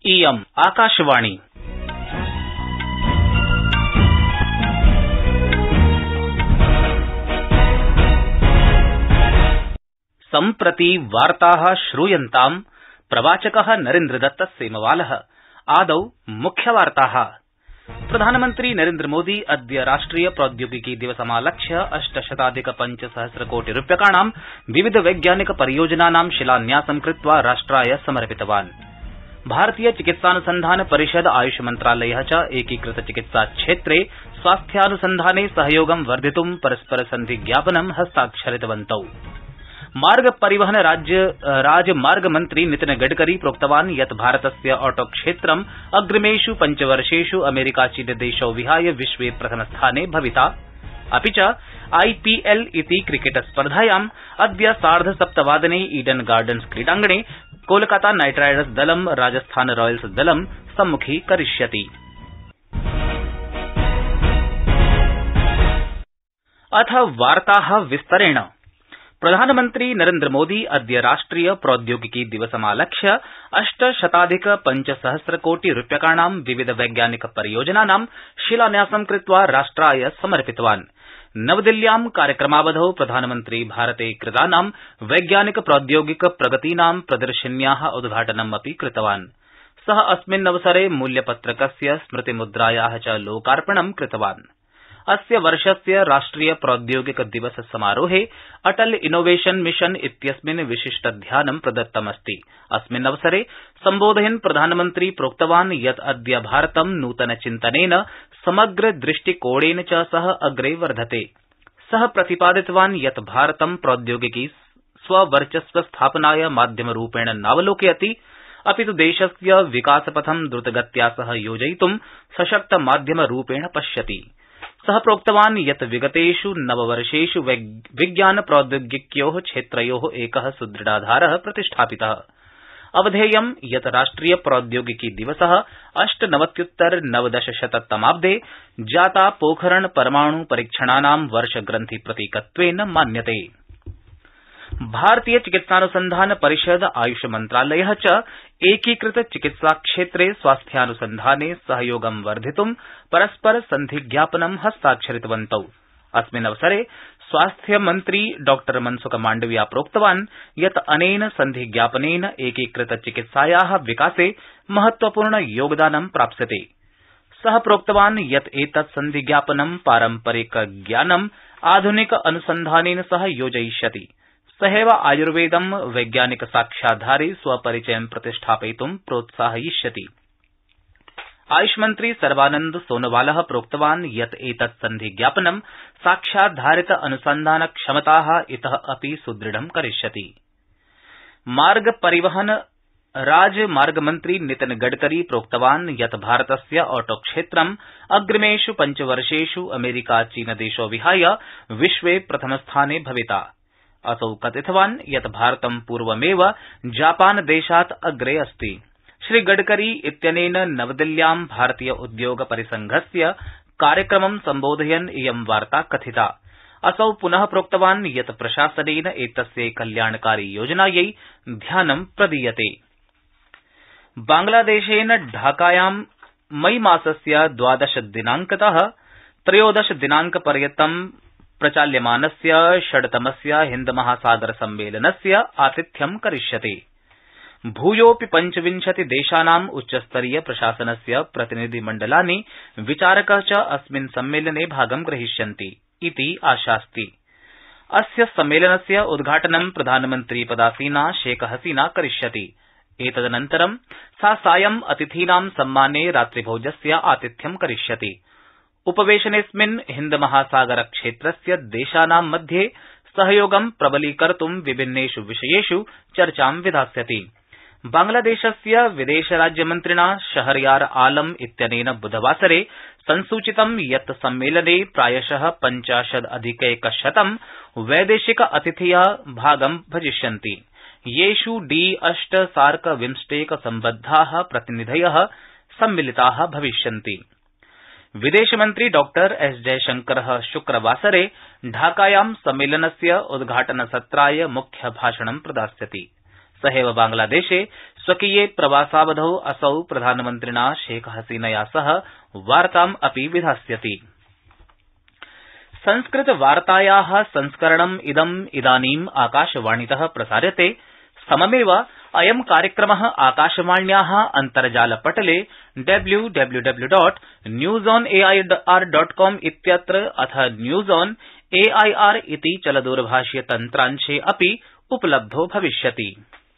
इयम् आकाशवाणी। सम्प्रति वार्ताः श्रूयन्ताम् प्रवाचकः नरेन्द्रदत्त सेमवालः। आदौ मुख्यवार्ताः। प्रधानमन्त्री नरेन्द्रमोदी अद्य राष्ट्रिय प्रौद्योगिकी दिवसमालक्ष्य 800,500,कोटिरूप्यकाणां विविध वैज्ञानिक परियोजनानां शिलान्यासं कृत्वा राष्ट्राय समर्पितवान्। भारतीय चिकित्सानुसन्धान परिषद आयुष मन्त्रालयः च एकीकृत चिकित्साक्षेत्रे स्वास्थ्यानुसन्धाने सहयोगं वर्धितुं परस्पर सन्धिज्ञापनं हस्ताक्षरितवन्तौ। मार्ग परिवहन राजमार्ग मन्त्री नितिन गडकरी प्रोक्तवान् यत् भारतस्य ऑटोक्षेत्रं अग्रिमेष् 5 वर्षेष् अमेरिका चीनदेशौ विहाय विश्वे प्रथमस्थाने भविता। अपि च आईपीएल इति क्रिकेट स्पर्धायाम् अद्य 7:30 ईडन गार्डन्स क्रीडाङ्गणे कोलकाता नाइट राइडर्स दलं राजस्थान रॉयल्स दलं सम्मुखीकरिष्यति। अथ वार्ताः विस्तरेण। प्रधानमन्त्री नरेन्द्रमोदी अद्य राष्ट्रिय प्रौद्योगिकी दिवसमालक्ष्य 800,500,कोटिरूप्यकाणां विविध वैज्ञानिक परियोजनानां शिलान्यासं कृत्वा राष्ट्राय समर्पितवान्। नवदिल्ल्यां कार्यक्रमावधौ प्रधानमन्त्री भारते कृतानां वैज्ञानिक प्रौद्योगिक प्रगतीनां प्रदर्शिन्याः उद्घाटनम् अपि कृतवान्। सः अस्मिन्नवसरे मूल्यपत्रकस्य स्मृतिमुद्रायाः च लोकार्पणं कृतवान्। अस्य वर्षस्य राष्ट्रिय प्रौद्योगिक दिवस समारोहे अटल इनोवेशन मिशन इत्यस्मिन् विशिष्टध्यानं प्रदत्तमस्ति। अस्मिन्नवसरे सम्बोधयन् प्रधानमन्त्री प्रोक्तवान् यत् अद्य भारतं नूतनचिन्तनेन समग्र दृष्टिकोणेन च सह अग्रे वर्धते। सः प्रतिपादितवान् यत् भारतं प्रौद्योगिकी स्ववर्चस्वस्थापनाय माध्यमरूपेण नावलोकयति, अपितु देशस्य विकासपथं द्रुतगत्या सह योजयितुं सशक्त माध्यमरूपेण पश्यति। सः प्रोक्तवान् यत् विगतेष् 9 वर्षेष् विज्ञान प्रौद्योगिक्योः क्षेत्रयोः एकः सुदृढाधारः प्रतिष्ठापितः। अवधेयं यत् राष्ट्रिय प्रौद्योगिकी दिवसः 98-उत्तर-1900 जाता पोखरण परमाणु परीक्षणानां वर्षग्रन्थि प्रतीकत्वेन मान्यते। भारतीय चिकित्सानुसन्धान परिषद आयुष मन्त्रालयः च एकीकृत चिकित्साक्षेत्रे स्वास्थ्यानुसन्धाने सहयोगं वर्धितुं परस्पर सन्धिज्ञापनं हस्ताक्षरितवन्तौ। अस्मिन्नवसरे स्वास्थ्यमन्त्री डॉ मनसुख माण्डविया प्रोक्तवान् यत् अनेन सन्धिज्ञापनेन एकीकृत चिकित्सायाः विकासे महत्वपूर्ण योगदानं प्राप्स्यते। सः प्रोक्तवान् यत् एतत् सन्धिज्ञापनं पारम्परिक ज्ञानम् आधुनिक अनुसन्धानेन सह योजयिष्यति। सहैव आयुर्वेदं वैज्ञानिक साक्ष्याधारे स्वपरिचयं प्रतिष्ठापयितुं प्रोत्साहयिष्यति। आयुषमन्त्री सर्बानन्द सोनोवालः प्रोक्तवान् यत् एतत् सन्धिज्ञापनं साक्ष्याधारित अनुसन्धानक्षमताः इतः अपि सुदृढं करिष्यति। मार्ग परिवहन राजमार्गमन्त्री नितिन गडकरी प्रोक्तवान् यत् भारतस्य ऑटोक्षेत्रं अग्रिमेष् 5 वर्षेष् अमेरिका चीनदेशौ विहाय विश्वे प्रथमस्थाने भविता। असौ कथितवान् यत् भारतं पूर्वमेव जापानदेशात् अग्रे अस्ति। श्रीगडकरी इत्यनेन नवदिल्ल्यां भारतीय उद्योग परिसंघस्य कार्यक्रमं सम्बोधयन् इयं वार्ता कथिता। असौ पुनः प्रोक्तवान् यत् प्रशासनेन एतस्यै कल्याणकारी योजनायै ध्यानं प्रदीयते। बांग्लादेशेन ढाकायां मई मासस्य 12 दिनांकतः 13 दिनांकपर्यन्तं प्रचाल्यमानस्य 6तमस्य हिन्दमहासागर सम्मेलनस्य आतिथ्यं करिष्यति। भूयोऽपि 25 देशानाम् उच्चस्तरीय प्रशासनस्य प्रतिनिधिमण्डलानि विचारकः च अस्मिन् सम्मेलने भागं ग्रहीष्यन्ति इति आशास्ति। अस्य सम्मेलनस्य उद्घाटनं प्रधानमन्त्रीपदासीना शेख हसीना करिष्यति। एतदनन्तरं सा सायं अतिथीनां सम्माने रात्रिभोजस्य आतिथ्यं करिष्यति। उपवेशनेऽस्मिन् हिन्दमहासागरक्षेत्रस्य देशानां मध्ये सहयोगं प्रबलीकर्तुं विभिन्नेष् विषयेष् चर्चां विधास्यति। बांग्लादेशस्य विदेशराज्यमन्त्रिणा शहरयार आलम इत्यनेन बुधवासरे संसूचितं यत् सम्मेलने प्रायशः 50-अधिक-100 वैदेशिक अतिथयः भागं भजिष्यन्ति, येष् D8 सार्क बिम्स्टेक सम्बद्धाः प्रतिनिधयः सम्मिलिताः भविष्यन्ति। विदेशमन्त्री डॉ एस जयशंकरः शुक्रवासरे ढाकायां सम्मेलनस्य उद्घाटनसत्राय मुख्यभाषणं प्रदास्यति। सहैव बांग्लादेशे स्वकीये प्रवासावधौ असौ प्रधानमन्त्रिणा शेख हसीनया सह वार्ताम् अपि विधास्यति। संस्कृतवार्तायाः संस्करणम् इदानीम् आकाशवाणीतः प्रसार्यते। सममेव अयं कार्यक्रमः आकाशवाण्याः अन्तर्जालपटले www.newsonair.com इत्यत्र अथ न्यूज ऑन एआईआर इति चलदूरभाषीय तन्त्रांशे अपि उपलब्धो भविष्यति।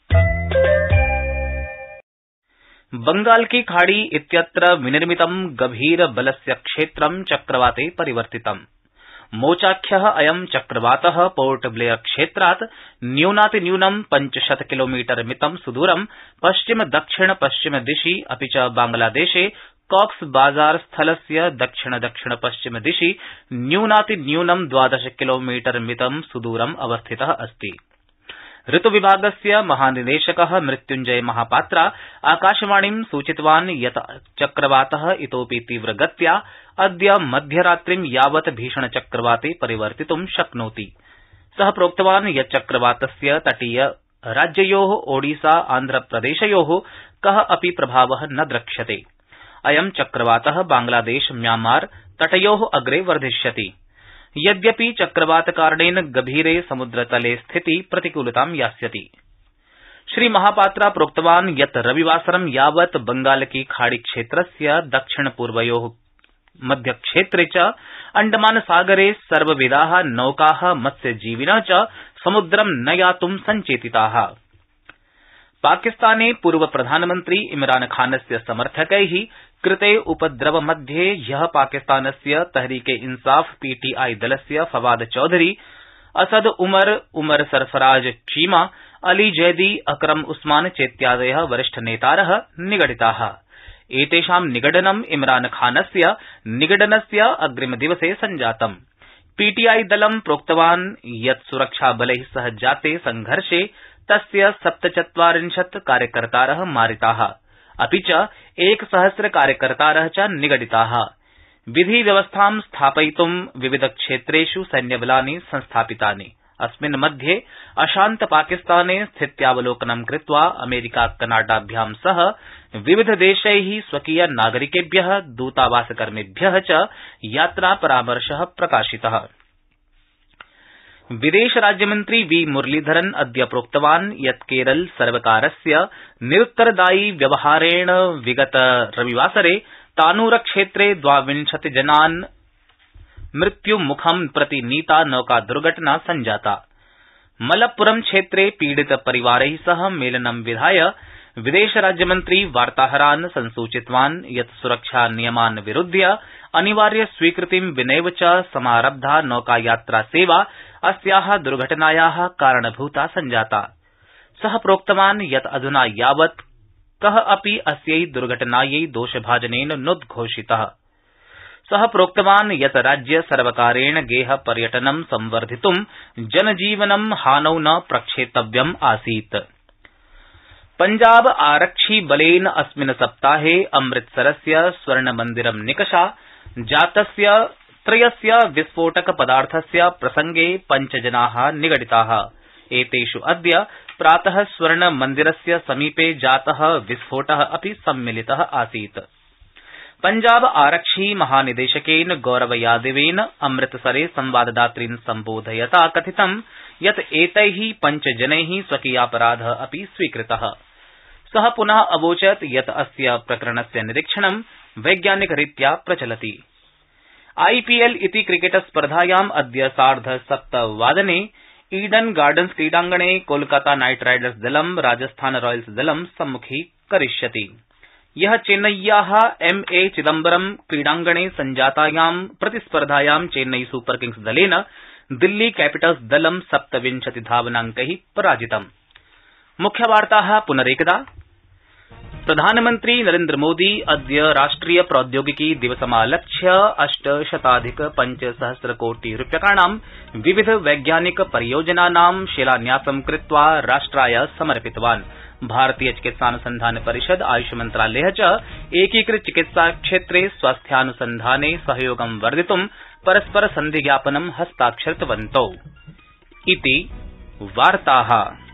बंगाल की खाड़ी इत्यत्र विनिर्मितं गभीरबलस्य क्षेत्रं चक्रवाते परिवर्तितम्। मोचाख्यः अयं चक्रवातः पोर्ट ब्लेयर क्षेत्रात् न्यूनातिन्यूनं 500 किलोमीटर मितं सुदूरं पश्चिम दक्षिण पश्चिम दिशि अपि च बांग्लादेशे कॉक्स बाजार स्थलस्य दक्षिण दक्षिण पश्चिम दिशि न्यूनातिन्यूनं 12 किलोमीटर मितं सुदूरम् अवस्थितः अस्ति। ऋतुविभागस्य महानिदेशकः मृत्युञ्जय महापात्रा आकाशवाणीं सूचितवान् यत् चक्रवातः इतोऽपि तीव्रगत्या अद्य मध्यरात्रिं यावत् भीषणचक्रवाते परिवर्तितुं शक्नोति। सः प्रोक्तवान् यत् चक्रवातस्य तटीय राज्ययोः ओडिसा आन्ध्रप्रदेशयोः कः अपि प्रभावः न द्रक्ष्यते। अयं चक्रवातः बांग्लादेश म्यांमार तटयोः अग्रे वर्धिष्यति। यद्यपि चक्रवातकारणेन गभीरे समुद्रतले स्थिति प्रतिकूलतां यास्यति। श्रीमहापात्रा प्रोक्तवान् यत् रविवासरं यावत् बंगाल की खाड़ी क्षेत्रस्य दक्षिणपूर्वयोः मध्यक्षेत्रे च अण्डमानसागरे सर्वविधाः नौकाः मत्स्यजीविनः च समुद्रं न यातुं सञ्चेतिताः। पाकिस्ताने पूर्वप्रधानमन्त्री इमरान खानस्य समर्थकैः कृते उपद्रवमध्ये ह्यः पाकिस्तानस्य तहरीके इंसाफ पीटीआई दलस्य फवाद चौधरी, असद उमर सरफराज चीमा, अली जैदी, अकरम उस्मान चेत्यादयः वरिष्ठनेतारः निगडिताः। एतेषां निगडनम् इमरान खानस्य निगडनस्य अग्रिमदिवसे सञ्जातम्। पीटीआई दलं प्रोक्तवान् यत् सुरक्षाबलैः सह जाते संघर्षे तस्य 47 कार्यकर्तारः मारिताः, अपि च 1000 कार्यकर्तारः च निगडिताः। विधिव्यवस्थां स्थापयितुं विविधक्षेत्रेषु सैन्यबलानि संस्थापितानि। अस्मिन् मध्ये अशान्तपाकिस्ताने स्थित्यावलोकनं कृत्वा अमेरिका कनाडाभ्यां सह विविधदेशैः स्वकीय नागरिकेभ्यः दूतावासकर्मिभ्यः च यात्रापरामर्शः प्रकाशितः। विदेशराज्यमन्त्री वी मुरलीधरन् अद्य प्रोक्तवान् यत् केरल सर्वकारस्य निरुत्तरदायि व्यवहारेण विगत रविवासरे तानूरक्षेत्रे 22 जनान् मृत्युमुखं प्रति नीता नौका दुर्घटना सञ्जाता। मलप्पुरम क्षेत्रे पीडितपरिवारैः सह मेलनं विधाय विदेशराज्यमन्त्री वार्ताहरान् संसूचितवान् यत् सुरक्षानियमान् विरुध्य अनिवार्य स्वीकृतिं विनैव च समारब्धा नौकायात्रासेवा अस्याः दुर्घटनायाः कारणभूता सञ्जाता। सः प्रोक्तवान् यत् अधुना यावत् कः अपि अस्यै दुर्घटनायै दोषभाजनेन नोद्घोषितः। सः प्रोक्तवान् यत् राज्यसर्वकारेण गेहपर्यटनं संवर्धितुं जनजीवनं हानौ न प्रक्षेतव्यम् आसीत्। पंजाब आरक्षिबलेन अस्मिन् सप्ताहे अमृतसरस्य स्वर्णमन्दिरं निकषा जातस्य 3 विस्फोटकपदार्थस्य प्रसंगे 5 जनाः निगडिताः। एतेषु अद्य प्रातः स्वर्णमन्दिरस्य समीपे जातः विस्फोटः अपि सम्मिलितः आसीत्। पंजाब आरक्षि महानिदेशकेन गौरव यादवेन अमृतसरे संवाददातॄन् सम्बोधयता कथितं यत् एतैः 5 जनैः स्वकीयापराधः अपि स्वीकृतः। सः पुनः अवोचत् यत् अस्य प्रकरणस्य निरीक्षणं वैज्ञानिकरीत्या प्रचलति। आईपीएल इति क्रिकेट स्पर्धायाम् अद्य 7:30 ईडन गार्डन्स क्रीडांगणे कोलकाता नाइट राइडर्स दलं राजस्थान रॉयल्स दलं सम्मुखीकरिष्यति। यः चेन्नय्याः एमए चिदम्बरम क्रीडांगणे सञ्जातायां प्रतिस्पर्धायां चेन्नई सुपर किंग्स दलेन दिल्ली कैपिटल्स दलं 27 धावनांकैः पराजितम्। मुख्यवार्ताः पुनरेकदा। प्रधानमन्त्री नरेन्द्रमोदी अद्य राष्ट्रिय प्रौद्योगिकी दिवसमालक्ष्य 800,500 कोटि रूप्यकाणां विविध वैज्ञानिक परियोजनानां शिलान्यासं कृत्वा राष्ट्राय समर्पितवान्। भारतीय चिकित्सानुसन्धान परिषद आयुष मन्त्रालयः च एकीकृत चिकित्सा क्षेत्रे स्वास्थ्यानुसन्धाने सहयोगं वर्धितुं परस्पर सन्धिज्ञापनं हस्ताक्षरितवन्तौ। इति वार्ताः।